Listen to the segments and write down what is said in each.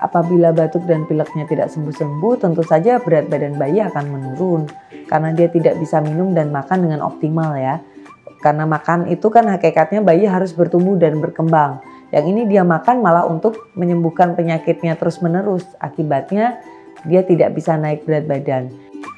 Apabila batuk dan pileknya tidak sembuh-sembuh, tentu saja berat badan bayi akan menurun karena dia tidak bisa minum dan makan dengan optimal ya. Karena makan itu kan hakikatnya bayi harus bertumbuh dan berkembang. Yang ini dia makan malah untuk menyembuhkan penyakitnya terus-menerus. Akibatnya dia tidak bisa naik berat badan.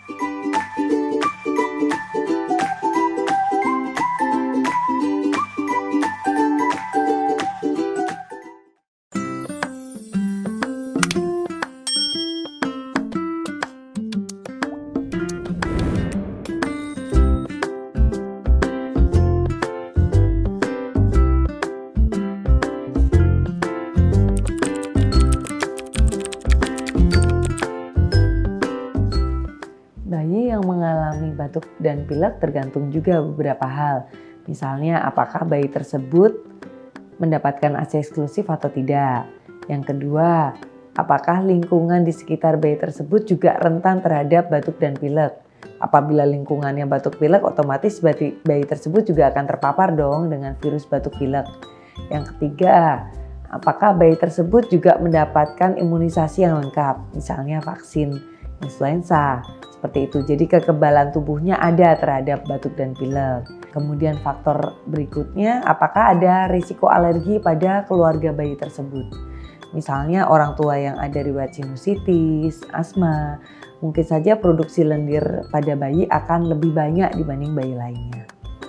Bayi yang mengalami batuk dan pilek tergantung juga beberapa hal. Misalnya apakah bayi tersebut mendapatkan ASI eksklusif atau tidak. Yang kedua, apakah lingkungan di sekitar bayi tersebut juga rentan terhadap batuk dan pilek. Apabila lingkungannya batuk pilek, otomatis bayi tersebut juga akan terpapar dong dengan virus batuk pilek. Yang ketiga, apakah bayi tersebut juga mendapatkan imunisasi yang lengkap, misalnya vaksin influenza. Seperti itu, jadi kekebalan tubuhnya ada terhadap batuk dan pilek. Kemudian faktor berikutnya, apakah ada risiko alergi pada keluarga bayi tersebut. Misalnya orang tua yang ada riwayat sinusitis, asma, mungkin saja produksi lendir pada bayi akan lebih banyak dibanding bayi lainnya.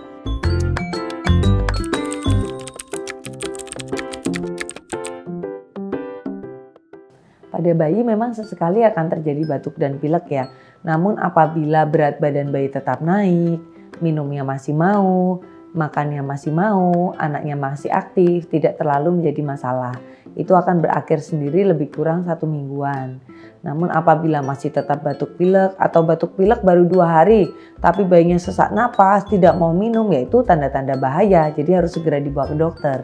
Pada bayi memang sesekali akan terjadi batuk dan pilek ya. Namun apabila berat badan bayi tetap naik, minumnya masih mau, makannya masih mau, anaknya masih aktif, tidak terlalu menjadi masalah. Itu akan berakhir sendiri lebih kurang 1 mingguan. Namun apabila masih tetap batuk pilek atau batuk pilek baru 2 hari, tapi bayinya sesak napas, tidak mau minum, yaitu tanda-tanda bahaya. Jadi harus segera dibawa ke dokter.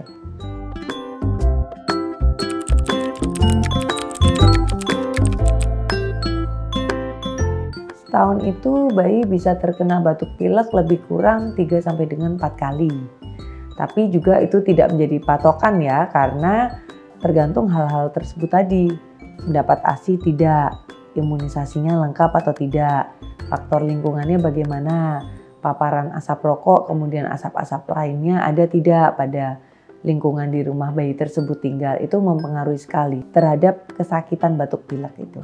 Tahun itu bayi bisa terkena batuk pilek lebih kurang 3 sampai dengan 4 kali. Tapi juga itu tidak menjadi patokan ya, karena tergantung hal-hal tersebut tadi. Mendapat ASI tidak, imunisasinya lengkap atau tidak, faktor lingkungannya bagaimana, paparan asap rokok kemudian asap-asap lainnya ada tidak pada lingkungan di rumah bayi tersebut tinggal. Itu mempengaruhi sekali terhadap kesakitan batuk pilek itu.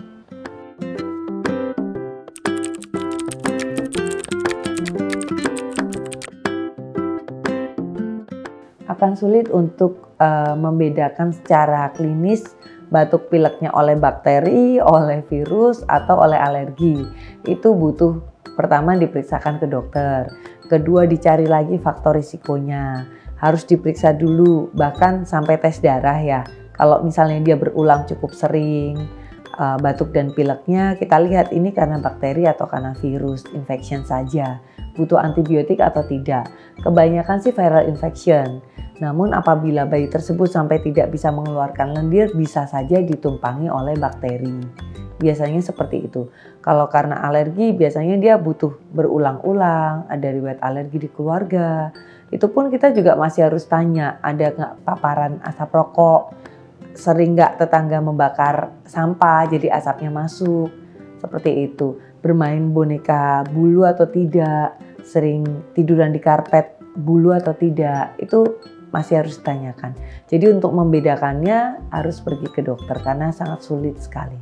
Akan sulit untuk membedakan secara klinis batuk pileknya oleh bakteri, oleh virus, atau oleh alergi. Itu butuh pertama diperiksakan ke dokter. Kedua dicari lagi faktor risikonya. Harus diperiksa dulu, bahkan sampai tes darah ya. Kalau misalnya dia berulang cukup sering, batuk dan pileknya kita lihat ini karena bakteri atau karena virus infection saja. Butuh antibiotik atau tidak. Kebanyakan sih viral infection. Namun apabila bayi tersebut sampai tidak bisa mengeluarkan lendir, bisa saja ditumpangi oleh bakteri. Biasanya seperti itu. Kalau karena alergi biasanya dia butuh berulang-ulang, ada riwayat alergi di keluarga. Itu pun kita juga masih harus tanya, ada nggak paparan asap rokok, sering nggak tetangga membakar sampah jadi asapnya masuk. Seperti itu. Bermain boneka bulu atau tidak, sering tiduran di karpet bulu atau tidak, itu masih harus ditanyakan. Jadi untuk membedakannya harus pergi ke dokter karena sangat sulit sekali.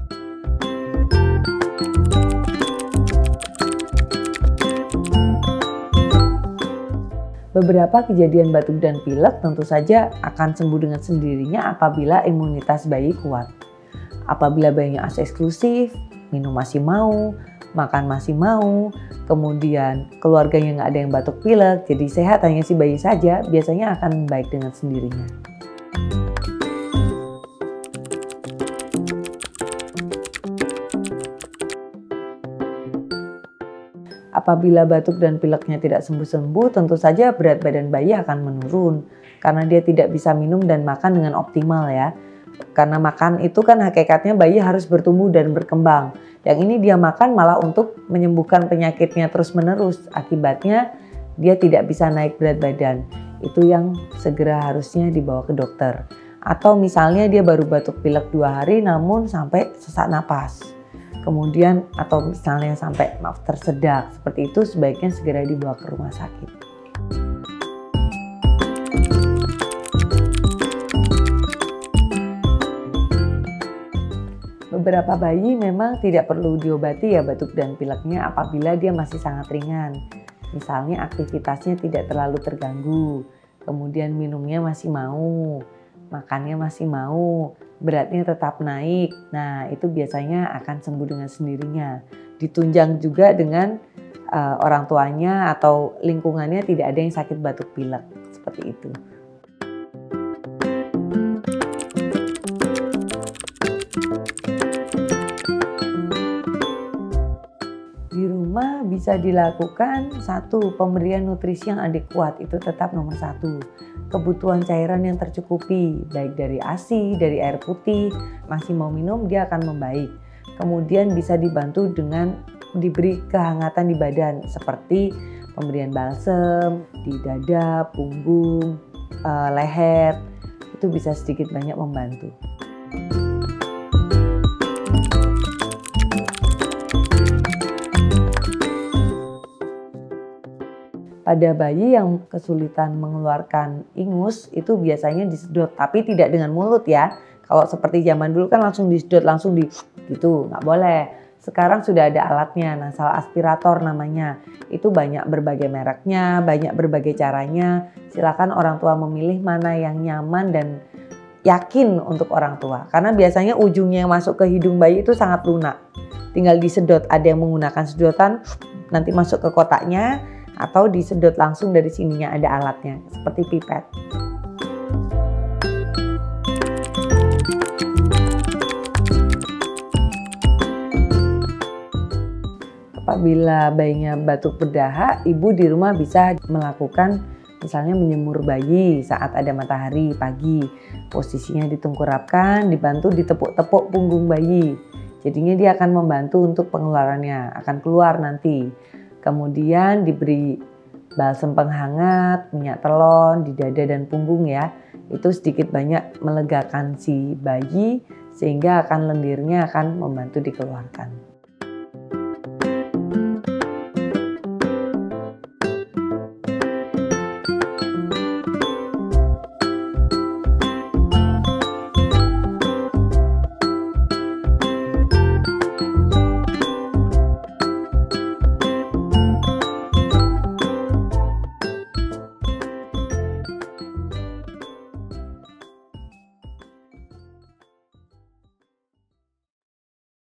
Beberapa kejadian batuk dan pilek tentu saja akan sembuh dengan sendirinya apabila imunitas bayi kuat. Apabila bayinya ASI eksklusif, minum masih mau, makan masih mau, kemudian keluarganya nggak ada yang batuk pilek, jadi sehat hanya si bayi saja, biasanya akan baik dengan sendirinya. Apabila batuk dan pileknya tidak sembuh-sembuh, tentu saja berat badan bayi akan menurun karena dia tidak bisa minum dan makan dengan optimal ya. Karena makan itu kan hakikatnya bayi harus bertumbuh dan berkembang. Yang ini dia makan malah untuk menyembuhkan penyakitnya terus-menerus. Akibatnya dia tidak bisa naik berat badan. Itu yang segera harusnya dibawa ke dokter. Atau misalnya dia baru batuk pilek 2 hari namun sampai sesak napas. Kemudian atau misalnya sampai tersedak, seperti itu sebaiknya segera dibawa ke rumah sakit. Beberapa bayi memang tidak perlu diobati ya batuk dan pileknya apabila dia masih sangat ringan. Misalnya aktivitasnya tidak terlalu terganggu, kemudian minumnya masih mau, makannya masih mau, beratnya tetap naik. Nah, itu biasanya akan sembuh dengan sendirinya. Ditunjang juga dengan orang tuanya atau lingkungannya tidak ada yang sakit batuk pilek, seperti itu. Di rumah bisa dilakukan satu, pemberian nutrisi yang adekuat, itu tetap nomor satu. Kebutuhan cairan yang tercukupi, baik dari ASI, dari air putih, masih mau minum dia akan membaik. Kemudian bisa dibantu dengan diberi kehangatan di badan seperti pemberian balsem di dada, punggung, leher, itu bisa sedikit banyak membantu. Pada bayi yang kesulitan mengeluarkan ingus itu biasanya disedot, tapi tidak dengan mulut ya. Kalau seperti zaman dulu kan langsung disedot, langsung gitu, nggak boleh. Sekarang sudah ada alatnya, nasal aspirator namanya. Itu banyak berbagai mereknya, banyak berbagai caranya. Silakan orang tua memilih mana yang nyaman dan yakin untuk orang tua. Karena biasanya ujungnya yang masuk ke hidung bayi itu sangat lunak. Tinggal disedot, ada yang menggunakan sedotan nanti masuk ke kotaknya, atau disedot langsung dari sininya ada alatnya seperti pipet. Apabila bayinya batuk berdahak, ibu di rumah bisa melakukan misalnya menyemur bayi saat ada matahari pagi. Posisinya ditengkurapkan, dibantu ditepuk-tepuk punggung bayi. Jadinya dia akan membantu untuk pengeluarannya, akan keluar nanti. Kemudian diberi balsem penghangat, minyak telon di dada dan punggung ya. Itu sedikit banyak melegakan si bayi sehingga akan lendirnya akan membantu dikeluarkan.